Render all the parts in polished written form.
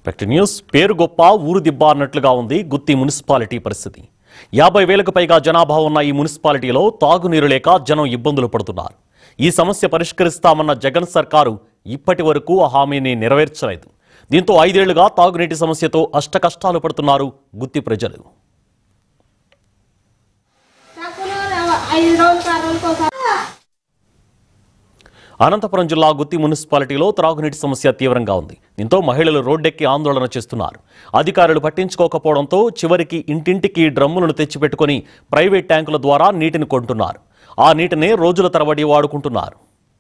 పెక్ట్ news పేరు గొప్ప ఊరు దిబ్బ అన్నట్లుగా ఉంది గుత్తి మున్సిపాలిటీ పరిస్థితి. 50,000కు పైగా జనాభా ఉన్న ఈ మున్సిపాలిటీలో తాగునీరు లేక జనం ఇబ్బందులు పడుతున్నారు. ఈ సమస్య పరిష్కరిస్తామన్న జగన్ సర్కారు ఇప్పటి వరకు ఆ హామీని నెరవేర్చలేదు. దీంతో 5 ఏళ్లుగా తాగునీటి సమస్యతో అష్టకష్టాలు పడుతున్నారు గుత్తి ప్రజలు. అనంతపురం జిల్లా గుత్తి మున్సిపాలిటీలో త్రాగునీటి సమస్య తీవ్రంగా ఉంది. దీంతో మహిళలు రోడ్డెక్కి ఆందోళన చేస్తున్నారు. అధికారులు పట్టించుకోకపోవడంతో చివరికి ఇంటింటికి డ్రమ్ములను తెచ్చిపెట్టుకుని ప్రైవేట్ ట్యాంకుల ద్వారా నీటిని కొంటున్నారు. ఆ నీటినే రోజుల తరబడి వాడుకుంటున్నారు.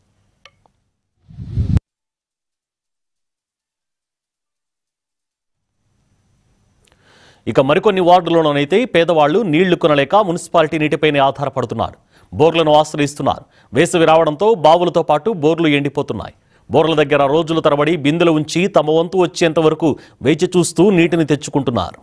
ఇక మరికొన్ని వార్డుల్లోనైతే పేదవాళ్లు నీళ్లు కొనలేక మున్సిపాలిటీ నీటిపైనే ఆధారపడుతున్నారు. బోర్లను ఆశ్రయిస్తున్నారు. వేసవి రావడంతో బావులతో పాటు బోర్లు ఎండిపోతున్నాయి. బోర్ల దగ్గర రోజుల తరబడి బిందెలు ఉంచి తమ వంతు వచ్చేంత వరకు వేచి చూస్తూ నీటిని తెచ్చుకుంటున్నారు.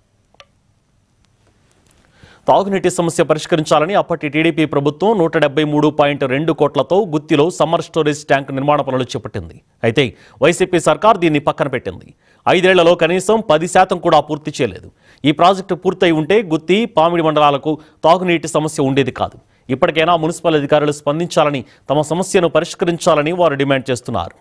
తాగునీటి సమస్య పరిష్కరించాలని అప్పటి టీడీపీ ప్రభుత్వం 173.2 కోట్లతో గుత్తిలో సమ్మర్ స్టోరేజ్ ట్యాంక్ నిర్మాణ పనులు చేపట్టింది. అయితే వైసీపీ సర్కార్ దీన్ని పక్కన పెట్టింది. 5 ఏళ్లలో కనీసం 10% కూడా పూర్తి చేయలేదు. ఈ ప్రాజెక్టు పూర్తయి ఉంటే గుత్తి, పామిడి మండలాలకు తాగునీటి సమస్య ఉండేది కాదు. ఇప్పటికైనా మున్సిపల్ అధికారులు స్పందించాలని, తమ సమస్యను పరిష్కరించాలని వారు డిమాండ్ చేస్తున్నారు.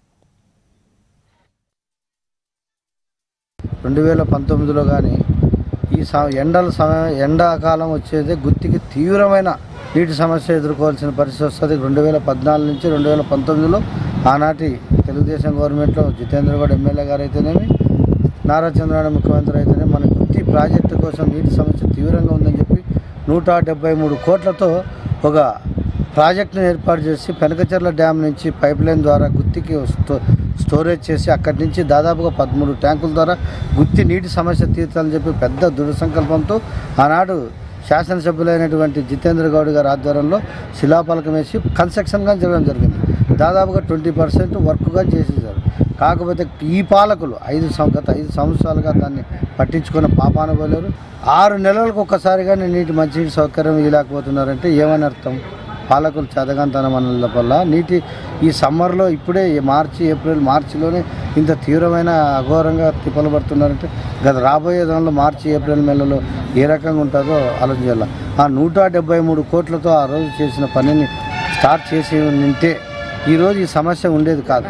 2019లో కానీ ఈ ఎండాకాలం వచ్చేది గుత్తికి తీవ్రమైన నీటి సమస్య ఎదుర్కోవాల్సిన పరిస్థితి వస్తుంది. 2014 నుంచి 2019లో ఆనాటి తెలుగుదేశం గవర్నమెంట్లో జితేంద్రగౌడ్ ఎమ్మెల్యే గారు అయితేనేమి, నారా చంద్రబాబు ముఖ్యమంత్రి అయితేనేమి మన గుత్తి ప్రాజెక్టు కోసం నీటి సమస్య తీవ్రంగా ఉందని చెప్పి 173 కోట్లతో ఒక ప్రాజెక్టును ఏర్పాటు చేసి పెనకచెర్ల డ్యామ్ నుంచి పైప్ లైన్ ద్వారా గుత్తికి స్టోరేజ్ చేసి అక్కడి నుంచి దాదాపుగా 13 ట్యాంకుల ద్వారా గుత్తి నీటి సమస్య తీర్చాలని చెప్పి పెద్ద దృఢ సంకల్పంతో ఆనాడు శాసనసభ్యులైనటువంటి జితేంద్ర గౌడ్ గారి ఆధ్వర్యంలో శిలాఫలకం వేసి కన్స్ట్రక్షన్గా జరగడం జరిగింది. దాదాపుగా 20% వర్క్గా చేసేసారు. కాకపోతే ఈ పాలకులు గత 5 సంవత్సరాలుగా దాన్ని పట్టించుకున్న పాపాన పోలేరు. 6 నెలలకు ఒక్కసారిగా నీటి మంచినీటి సౌకర్యం ఇవ్వలేకపోతున్నారంటే ఏమని అర్థం? పాలకులు చేతగాంతనం అనల వల్ల నీటి ఈ సమ్మర్లో ఇప్పుడే మార్చిలోనే ఇంత తీవ్రమైన అఘోరంగా తిప్పలు పడుతున్నారంటే గత రాబోయే దానిలో మార్చి, ఏప్రిల్ నెలలో ఏ రకంగా ఉంటుందో ఆలోచించాలి. ఆ 173 కోట్లతో ఆ రోజు చేసిన పనిని స్టార్ట్ చేసి ఉంటే ఈరోజు ఈ సమస్య ఉండేది కాదు.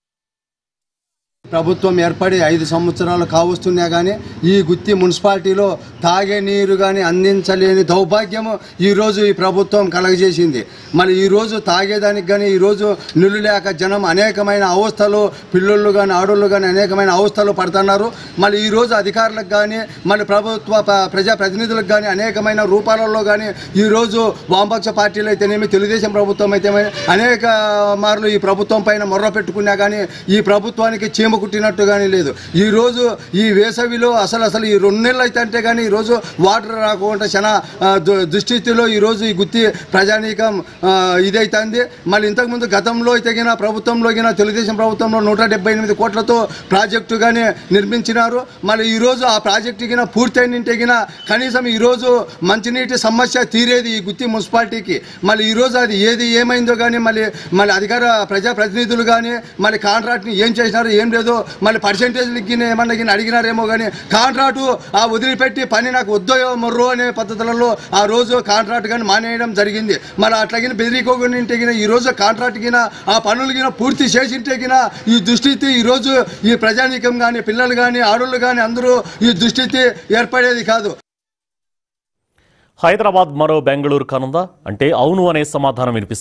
ప్రభుత్వం ఏర్పడి 5 సంవత్సరాలు కావస్తున్నా కానీ ఈ గుత్తి మున్సిపాలిటీలో తాగే నీరు కానీ అందించలేని దౌర్భాగ్యము ఈరోజు ఈ ప్రభుత్వం కలగజేసింది. మరి ఈరోజు తాగేదానికి కానీ ఈరోజు నీళ్ళు లేక జనం అనేకమైన అవస్థలు, పిల్లలు కానీ ఆడోళ్ళు కానీ అనేకమైన అవస్థలు పడుతున్నారు. మళ్ళీ ఈరోజు అధికారులకు కానీ మళ్ళీ ప్రభుత్వ ప్రజాప్రతినిధులకు కానీ అనేకమైన రూపాలలో కానీ ఈరోజు వామపక్ష పార్టీలు అయితేనేమి, తెలుగుదేశం ప్రభుత్వం అయితే అనేక మార్లు ఈ ప్రభుత్వం పైన మొర్ర పెట్టుకున్నా కానీ ఈ ప్రభుత్వానికి చీమ కుట్టినట్టు కానీ లేదు. ఈరోజు ఈ వేసవిలో అసలు ఈ 2 నెలలు అయితే అంటే కానీ ఈరోజు వాటర్ రాకుండా చాలా దుస్థితిలో ఈరోజు ఈ గుత్తి ప్రజానీకం ఇదైతుంది. మళ్ళీ ఇంతకుముందు గతంలో అయితే గిన ప్రభుత్వంలో గిన తెలుగుదేశం ప్రభుత్వంలో 178 కోట్లతో ప్రాజెక్టు కానీ నిర్మించినారు. మళ్ళీ ఈరోజు ఆ ప్రాజెక్టు గిన పూర్తయినంటే గిన కనీసం ఈరోజు మంచినీటి సమస్య తీరేది ఈ గుత్తి మున్సిపాలిటీకి. మళ్ళీ ఈరోజు అది ఏమైందో కానీ మళ్ళీ అధికార ప్రజాప్రతినిధులు కానీ మళ్ళీ కాంట్రాక్ట్ని ఏం చేసినారో ఏం లేదో, మళ్ళీ పర్సెంటేజ్లకి ఏమన్నా అడిగినారేమో కానీ కాంట్రాక్టు వదిలిపెట్టి పని నాకు వద్దయో మొర్రో అనే పద్ధతులలో ఆ రోజు కాంట్రాక్ట్ కానీ మానేయడం జరిగింది. మరి అట్లాగిన బెదిరికోకుంటే ఈరోజు కాంట్రాక్ట్ గిన ఆ పనులు గిన పూర్తి చేసింటే గిన ఈ దుస్థితి ఈరోజు ఈ ప్రజానీకం కానీ పిల్లలు కానీ ఆడోళ్ళు కానీ అందరూ ఈ దుస్థితి ఏర్పడేది కాదు. హైదరాబాద్ మరో బెంగళూరు కానుందా అంటే అవును అనే సమాధానం వినిపిస్తుంది.